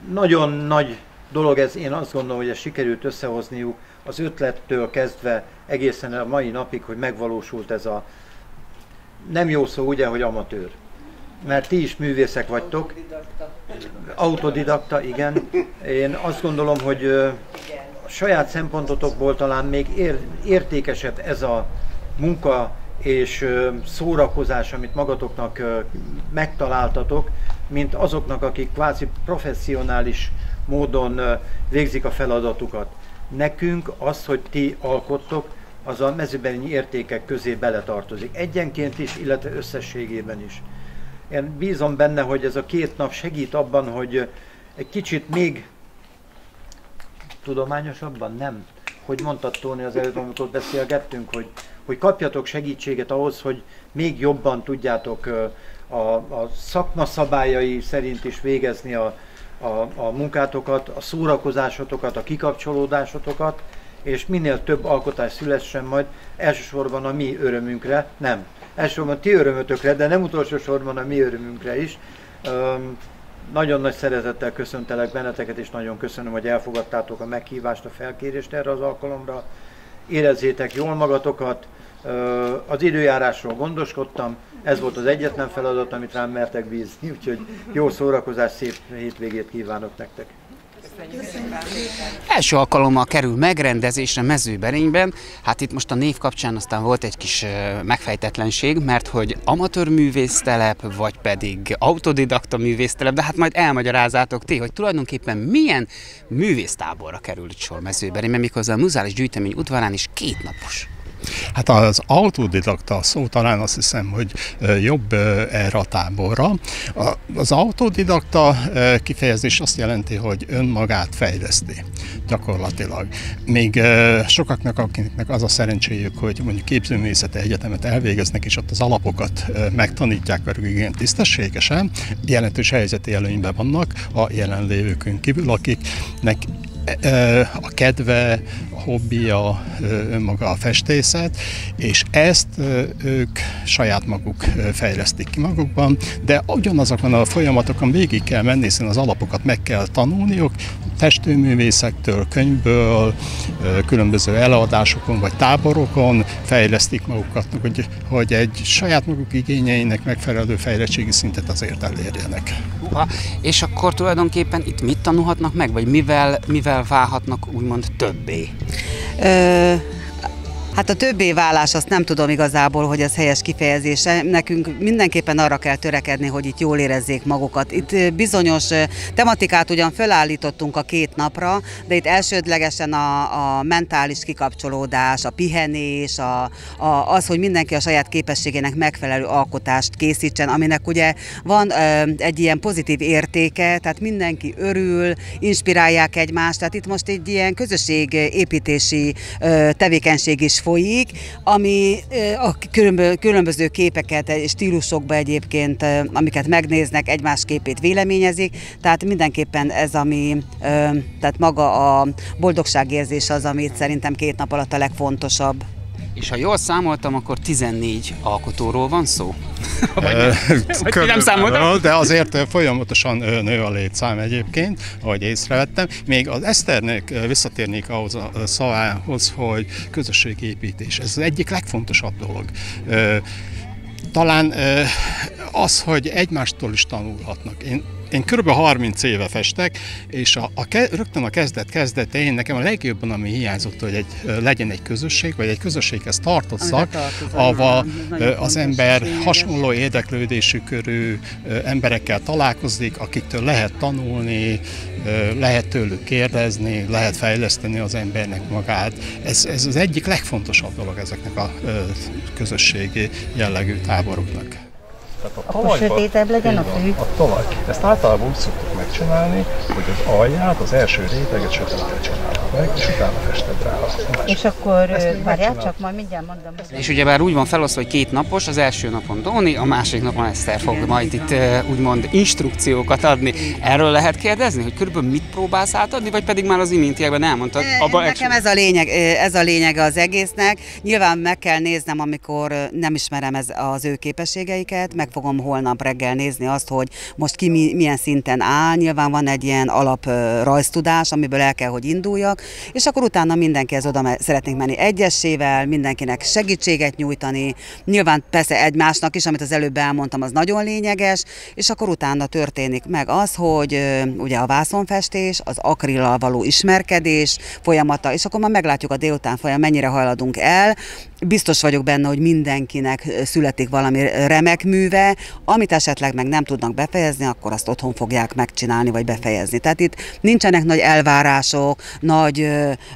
nagyon nagy dolog ez, én azt gondolom, hogy ezt sikerült összehozniuk az ötlettől kezdve egészen a mai napig, hogy megvalósult ez a, nem jó szó ugye, hogy amatőr. Mert ti is művészek vagytok. Autodidakta, igen. Én azt gondolom, hogy a saját szempontotokból talán még értékesebb ez a munka és szórakozás, amit magatoknak megtaláltatok, mint azoknak, akik kvázi professzionális módon végzik a feladatukat. Nekünk az, hogy ti alkottok, az a mezőbeni értékek közé beletartozik. Egyenként is, illetve összességében is. Én bízom benne, hogy ez a 2 nap segít abban, hogy egy kicsit még tudományosabban, nem? Hogy mondtad, Tóni, az előtt, amikor beszélgettünk, hogy kapjatok segítséget ahhoz, hogy még jobban tudjátok a szakma szabályai szerint is végezni a munkátokat, a szórakozásotokat, a kikapcsolódásotokat, és minél több alkotás szülessen majd, elsősorban a mi örömünkre, nem, elsősorban ti örömötökre, de nem utolsó sorban a mi örömünkre is. Nagyon nagy szeretettel köszöntelek benneteket, és nagyon köszönöm, hogy elfogadtátok a meghívást, a felkérést erre az alkalomra. Érezzétek jól magatokat, az időjárásról gondoskodtam, ez volt az egyetlen feladat, amit rám mertek bízni, úgyhogy jó szórakozás, szép hétvégét kívánok nektek! Első alkalommal kerül megrendezésre Mezőberényben. Hát itt most a név kapcsán aztán volt egy kis megfejtetlenség, mert hogy amatőr művésztelep, vagy pedig autodidakta művésztelep, de hát majd elmagyarázátok ti, hogy tulajdonképpen milyen művésztáborra kerül itt sor Mezőberényben, méghozzá a Muzeális Gyűjtemény udvarán is 2 napos. Hát az autodidakta szó talán azt hiszem, hogy jobb erre a táborra. Az autodidakta kifejezés azt jelenti, hogy önmagát fejleszti gyakorlatilag. Még sokaknak, akiknek az a szerencséjük, hogy mondjuk képzőművészeti egyetemet elvégeznek, és ott az alapokat megtanítják velük igen tisztességesen, jelentős helyzeti előnyben vannak a jelenlévőkön kívül, akiknek a kedve, a hobbija, önmaga a festészet, és ezt ők saját maguk fejlesztik ki magukban, de ugyanazokon a folyamatokon végig kell menni, hiszen az alapokat meg kell tanulniuk, festőművészektől, könyvből, különböző előadásokon vagy táborokon fejlesztik magukat, hogy egy saját maguk igényeinek megfelelő fejlettségi szintet azért elérjenek. És akkor tulajdonképpen itt mit tanulhatnak meg, vagy mivel válhatnak úgymond többé? Hát a többé válás, azt nem tudom igazából, hogy ez helyes kifejezése. Nekünk mindenképpen arra kell törekedni, hogy itt jól érezzék magukat. Itt bizonyos tematikát ugyan fölállítottunk a 2 napra, de itt elsődlegesen a mentális kikapcsolódás, a pihenés, az, hogy mindenki a saját képességének megfelelő alkotást készítsen, aminek ugye van egy ilyen pozitív értéke, tehát mindenki örül, inspirálják egymást, tehát itt most egy ilyen közösségépítési tevékenység is folyik, ami a különböző képeket és stílusokba egyébként, amiket megnéznek, egymás képét véleményezik, tehát mindenképpen ez, ami, tehát maga a boldogságérzés az, amit szerintem 2 nap alatt a legfontosabb. És ha jól számoltam, akkor 14 alkotóról van szó? Vagy nem számoltam? De azért folyamatosan nő a létszám egyébként, ahogy észrevettem. Még az Eszternek visszatérnék ahhoz a szavához, hogy közösségépítés. Ez az egyik legfontosabb dolog. Talán az, hogy egymástól is tanulhatnak. Én kb. 30 éve festek, és rögtön a kezdetén nekem a legjobban, ami hiányzott, hogy legyen egy közösség, vagy egy közösséghez tartozzak, ahol az ember hasonló érdeklődésű körű emberekkel találkozik, akiktől lehet tanulni, lehet tőlük kérdezni, lehet fejleszteni az embernek magát. Ez az egyik legfontosabb dolog ezeknek a közösségi jellegű táboroknak. Akkor sötétebb legyen a fű. A talaj. Ezt általában úgy szoktuk megcsinálni, hogy az alját, az első réteget sötétre csinálod meg, és utána fested rá a És akkor várjál, csak majd mindjárt mondom. És ugyebár úgy van felosztva, hogy 2 napos, az első napon Dóni, a másik napon Eszter fog majd itt úgymond instrukciókat adni. Erről lehet kérdezni, hogy körülbelül mit próbálsz átadni, vagy pedig már az iméntiekben elmondtad? Nekem ez a lényeg az egésznek. Nyilván meg kell néznem, amikor nem ismerem az ő képességeiket, meg fogom holnap reggel nézni azt, hogy most ki milyen szinten áll. Nyilván van egy ilyen alap rajztudás, amiből el kell, hogy induljak, és akkor utána mindenkihez oda szeretnénk menni egyesével, mindenkinek segítséget nyújtani. Nyilván persze egymásnak is, amit az előbb elmondtam, az nagyon lényeges, és akkor utána történik meg az, hogy ugye a vászonfestés, az akrillal való ismerkedés folyamata, és akkor már meglátjuk a délután folyamán, mennyire hajladunk el. Biztos vagyok benne, hogy mindenkinek születik valami remek műve, amit esetleg meg nem tudnak befejezni, akkor azt otthon fogják megcsinálni, vagy befejezni. Tehát itt nincsenek nagy elvárások, nagy...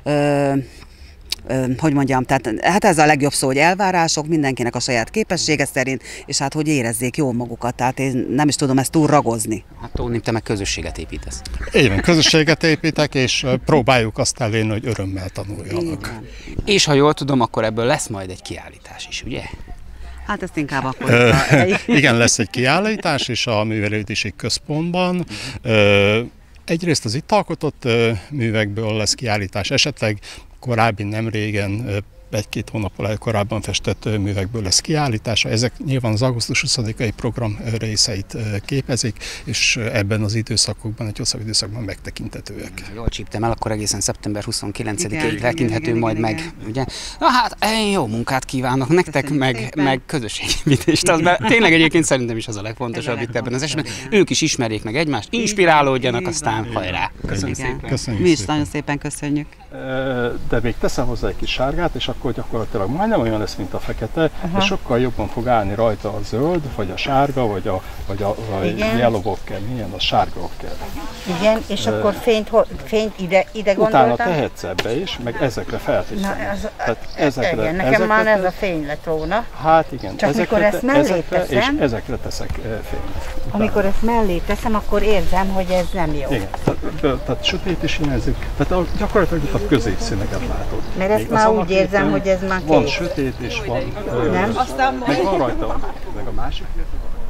hogy mondjam, tehát hát ez a legjobb szó, hogy elvárások, mindenkinek a saját képessége szerint, és hát hogy érezzék jól magukat, tehát én nem is tudom ezt túl ragozni. Hát Tóni, te meg közösséget építesz. Igen, közösséget építek, és próbáljuk azt elérni, hogy örömmel tanuljanak. És ha jól tudom, akkor ebből lesz majd egy kiállítás is, ugye? Hát ezt inkább akkor... Igen, lesz egy kiállítás is a Művelődési Központban. Egyrészt az itt alkotott művekből lesz kiállítás, esetleg korábbi, nem régen, egy-két hónappal korábban festett művekből lesz kiállítása. Ezek nyilván az augusztus 20-ai program részeit képezik, és ebben az időszakokban, egy hosszabb időszakban megtekintetőek. Jól csíptem el, akkor egészen szeptember 29-ig tekinthető majd meg, ugye? Na hát, jó munkát kívánok nektek, meg közösségépítést. Tényleg egyébként szerintem is az a legfontosabb itt ebben az esetben. Ők is ismerjék meg egymást, inspirálódjanak, aztán hajrá! Köszönjük szépen! Mi is nagyon szépen köszönjük. De még teszem hozzá egy kis sárgát, és akkor gyakorlatilag majdnem olyan lesz, mint a fekete, de sokkal jobban fog állni rajta a zöld, vagy a sárga, vagy a yellow ocker, milyen a sárga ocker. Igen, és akkor fényt ide gondoltam. Utána tehetsz ebbe is, meg ezekre feltétlenül. Igen, nekem már ez a fény lett volna. Hát igen, csak mikor ezt mellé teszem, és ezekre teszek fényt. Amikor ezt mellé teszem, akkor érzem, hogy ez nem jó. Igen, tehát sötét is hiányzik, tehát gyakorlatilag itt a középszíneket látod. Mert ezt már úgy érzem, hogy ez már kész. Van sötét és van... Nem? Meg van rajta, meg a másik.